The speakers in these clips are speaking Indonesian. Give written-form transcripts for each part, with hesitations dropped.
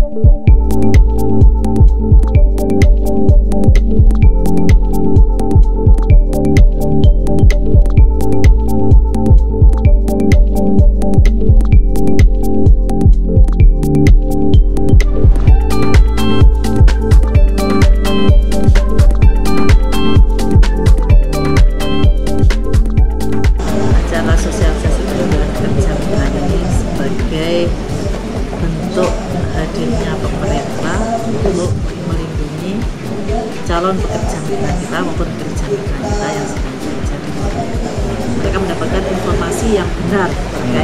Calon pekerja migran kita maupun pekerja migran kita yang sedang bekerja di luar negeri. Mereka mendapatkan informasi yang benar terkait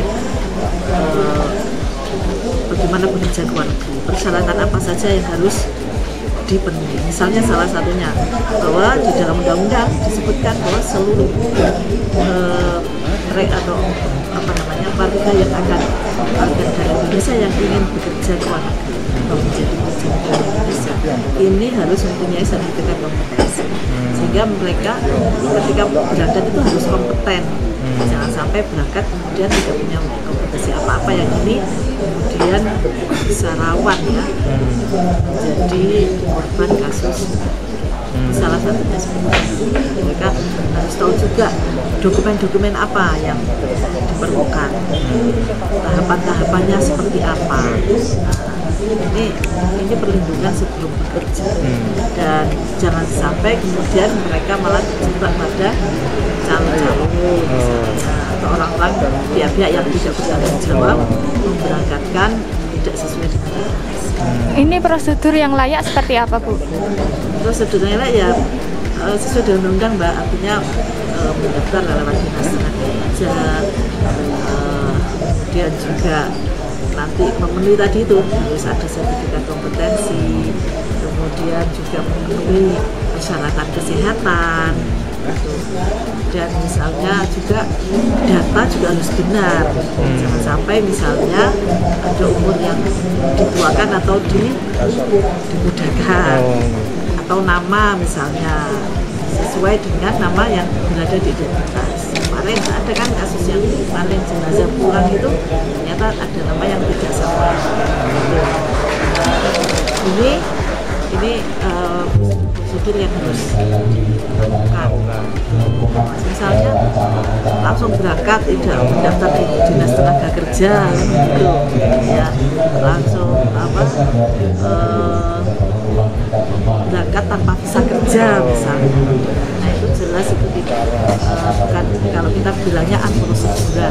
bagaimana bekerja ke luar negeri, persyaratan apa saja yang harus dipenuhi. Misalnya salah satunya bahwa di dalam undang-undang disebutkan bahwa seluruh mereka atau warga yang akan warga dari Indonesia yang ingin bekerja ke luar negeri atau menjadi pekerja migran Indonesia ini harus mempunyai sertifikat kompetensi, sehingga mereka ketika berangkat itu harus kompeten. Jangan sampai berangkat kemudian tidak punya kompetensi apa-apa yang ini kemudian bisa rawan ya menjadi korban kasus. Salah satunya seperti itu. Mereka harus tahu juga dokumen-dokumen apa yang diperlukan, tahapan-tahapannya seperti apa. Ini perlindungan sebelum bekerja, dan jangan sampai kemudian mereka malah terjebak pada calon-calon atau orang-orang pihak-pihak yang tidak bertanggung jawab memberangkatkan tidak sesuai dengan regulasi. Ini prosedur yang layak seperti apa, Bu? Prosedurnya ya sesuai dengan undang-undang, Mbak. Artinya mendaftar lewat dinas tenaga kerja, kemudian juga nanti memenuhi tadi itu harus ada sertifikat kompetensi, kemudian juga memenuhi persyaratan kesehatan, dan misalnya juga data juga harus benar. Jangan sampai misalnya ada umur yang dituakan atau dimudahkan, atau nama misalnya sesuai dengan nama yang berada di identitas. Kemarin ada kan kasus yang paling jenazah pulang itu ternyata ada nama yang tidak sama. Ini prosedur yang harus dilakukan. Misalnya langsung berangkat, tidak mendaftar di dinas tenaga kerja, gitu ya, langsung berangkat tanpa visa kerja misalnya. Nah itu jelas itu tidak bukan, kalau kita bilangnya unprosedural.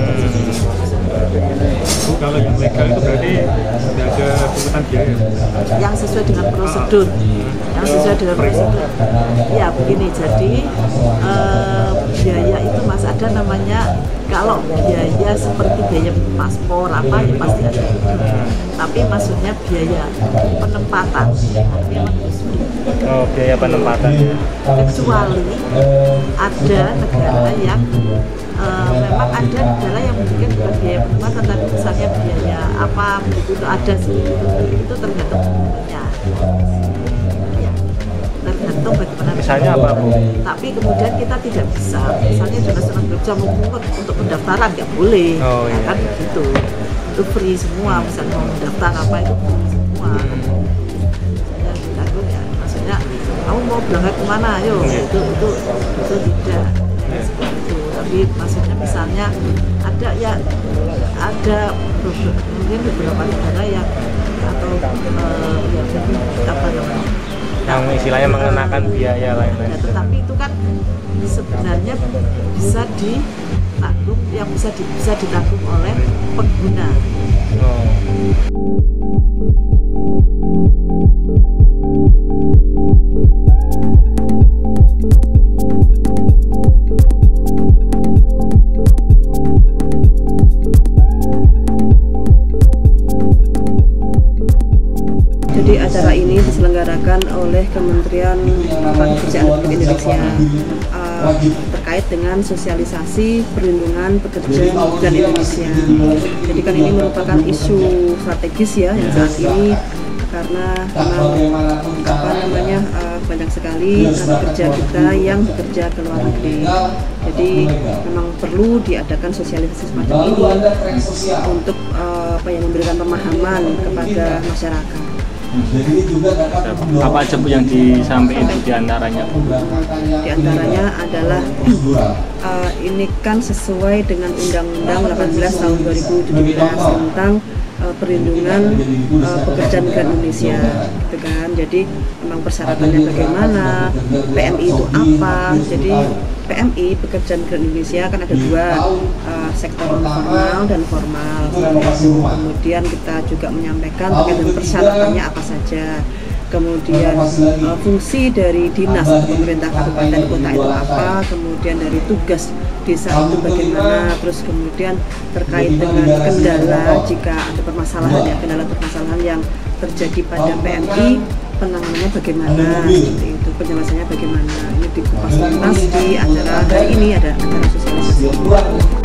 Bu, kalau yang legal itu berarti tidak ada pungutan biaya? Yang sesuai dengan prosedur, yang sesuai dengan prosedur. Ya begini, jadi biaya itu Mas ada namanya, kalau biaya seperti biaya paspor apa ya pasti ada. Tapi maksudnya biaya penempatan memang harus Oh, biaya penempatan. Kecuali ada negara yang memang ada negara yang mungkin bukan biaya penempatan, tapi misalnya biaya apa begitu itu ada sih, itu tergantung bentuknya ya, tergantung bagaimana Misalnya apa, Bu? tapi kemudian kita tidak bisa misalnya dinas tenaga kerja memungut untuk pendaftaran nggak boleh. Oh, iya. Kan begitu, itu free semua, misalnya mau mendaftar apa itu free semua. Misalnya ditanggung ya, maksudnya kamu mau berangkat kemana, ayo itu tidak seperti itu. Tapi maksudnya misalnya ada ya, ada mungkin beberapa negara yang atau ya apa namanya yang istilahnya mengenakan biaya lain-lain. ya, tetapi itu kan sebenarnya bisa ditanggung, yang bisa ditanggung oleh pengguna. Jadi acara ini diselenggarakan oleh Kementerian Pekerjaan Republik Indonesia terkait dengan sosialisasi perlindungan pekerja migran Indonesia. Jadi kan ini merupakan isu strategis ya yang saat ini karena memang banyak sekali pekerja kita yang bekerja ke luar negeri. Jadi memang perlu diadakan sosialisasi semacam ini untuk memberikan pemahaman kepada masyarakat. Apa aja Bu yang disampaikan di antaranya? Di antaranya adalah ini kan sesuai dengan Undang-Undang 18 tahun 2017 tentang perlindungan pekerja migran Indonesia, gitu kan. Jadi memang persyaratannya bagaimana, PMI itu apa. Jadi PMI, pekerja migran Indonesia, kan ada dua, sektor formal dan formal. Kemudian kita juga menyampaikan terkait dengan persyaratannya apa saja. Kemudian fungsi dari dinas atau pemerintah kabupaten kota itu apa, kemudian dari tugas desa itu bagaimana, terus kemudian terkait dengan kendala jika ada permasalahan yang terjadi pada PMI, penanganannya bagaimana, seperti itu, penjelasannya bagaimana. Ini dikupas tuntas di acara hari ini, ada acara sosialisasi.